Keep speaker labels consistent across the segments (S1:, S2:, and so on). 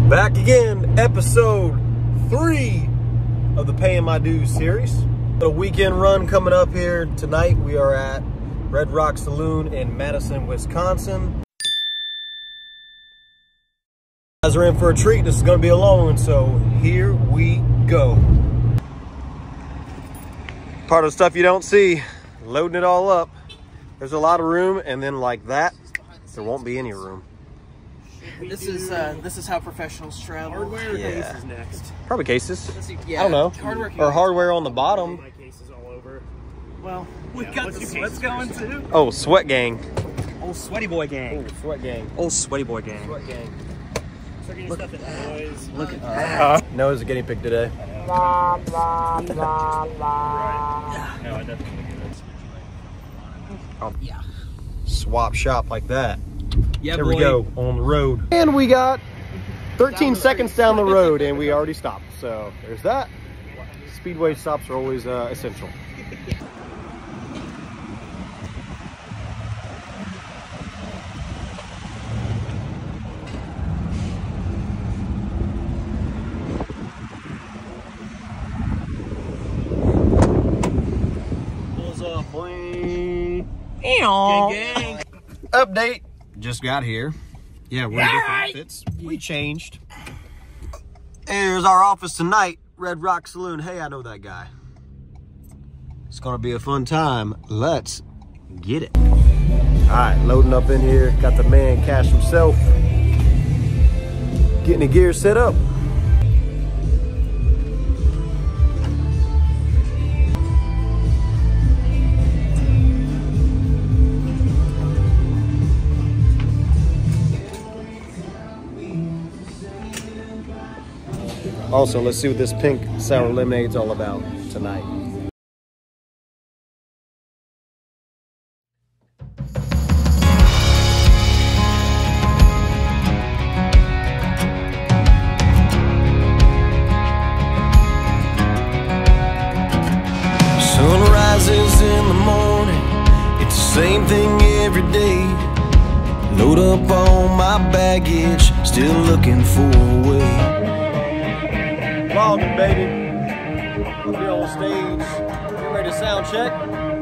S1: Back again, episode 3 of the Paying My Dues series. A weekend run coming up here tonight. We are at Red Rock Saloon in Madison, Wisconsin. You guys are in for a treat. This is going to be a long one, so here we go. Part of the stuff you don't see, loading it all up. There's a lot of room, and then like that, there won't be any room.
S2: This is how professionals travel.
S3: Hardware or cases next?
S1: Probably cases.
S2: Yeah,
S1: I don't know.
S2: Hardware
S1: Or hardware on the bottom.
S3: My cases all over.
S2: Well, we got the sweats going too.
S1: Oh, Sweat Gang.
S3: Old sweaty boy gang.
S1: Oh, Sweat Gang.
S3: Old sweaty boy gang.
S1: Sweat Gang.
S3: Start getting stuff at noise.
S2: Look at
S1: Noah's a guinea pig today.
S3: Right. No, I definitely get it.
S1: Oh,
S2: yeah.
S1: Swap shop like that.
S2: Yeah,
S1: Here we go on the road. And we got 13 seconds down the road and we already stopped. So there's that. Speedway stops are always essential. What's up, boy?
S2: Gang.
S1: Update. Just got here. Yeah, we're in different outfits. We changed. Here's our office tonight. Red Rock Saloon. Hey, I know that guy. It's gonna be a fun time. Let's get it. All right, loading up in here. Got the man Cash himself. Getting the gear set up. Also, let's see what this pink sour lemonade's all about tonight.
S4: Sun rises in the morning, it's the same thing every day. Load up all my baggage, still looking for a way.
S1: Vlogging, baby. We'll be on stage. Get ready to sound check.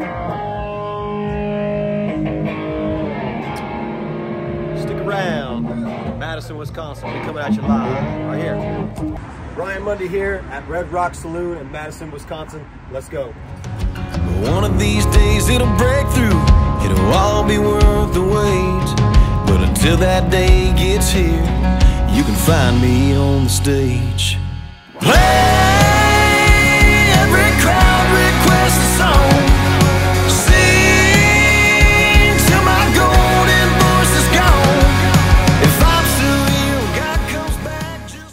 S1: Stick around. Madison, Wisconsin. We're coming at you live right here. Ryan Mundy here at Red Rock Saloon in Madison, Wisconsin. Let's go.
S4: But one of these days it'll break through, it'll all be worth the wait. But until that day gets here, you can find me on the stage. Play every crowd request a song. Sing till my golden voice is gone. If I'm still here, God comes back just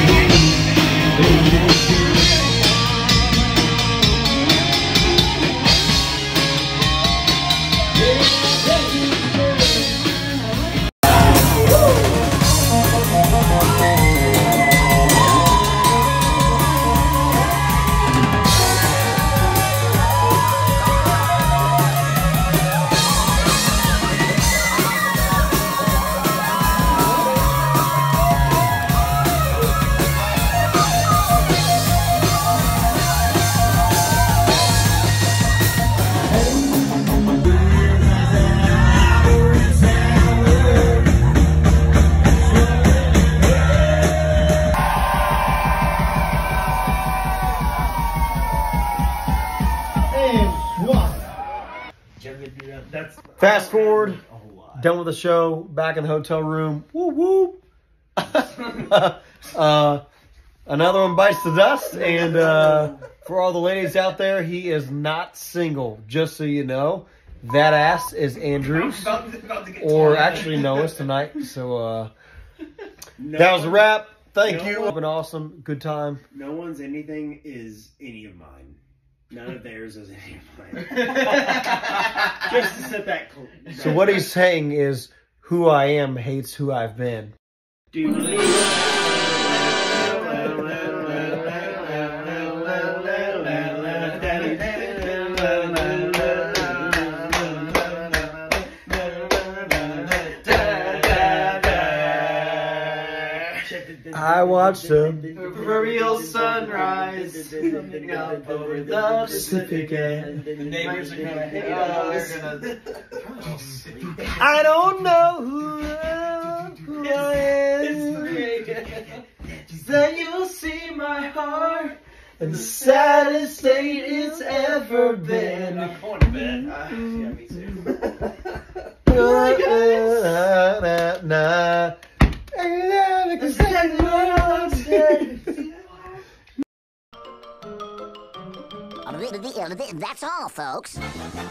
S1: Fast forward. Done with the show. Back in the hotel room. Woo woo. Another one bites the dust. And for all the ladies out there, he is not single. Just so you know. That ass is Andrew's. Or actually Noah's tonight. So that was a wrap. Thank you. It's been awesome. Good time.
S3: No one's anything is any of mine. None of theirs is any of mine. Just to set that clear.
S1: So what he's saying is, who I am hates who I've been. I watched them.
S2: Proverbial sunrise coming up over the Pacific end. The neighbors are gonna hate us.
S1: I don't know who I am.
S2: Then you'll see my heart in the saddest state it's ever been. I'm going to bed. Yeah, me too.
S5: That's all, folks.